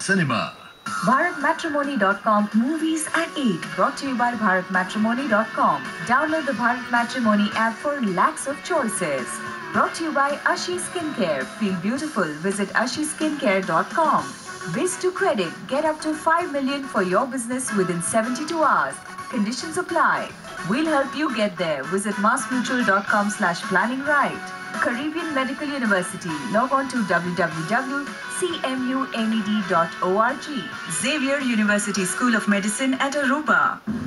Cinema. BharatMatrimony.com Movies at 8 brought to you by BharatMatrimony.com. Download the Bharat Matrimony app for lakhs of choices. Brought to you by Ashi Skincare. Feel beautiful. Visit ashiskincare.com. Biz to credit. Get up to 5 million for your business within 72 hours. Conditions apply. We'll help you get there. Visit massmutual.com/planning-right. Caribbean Medical University. Log on to www.cmumed.org. Xavier University School of Medicine at Aruba.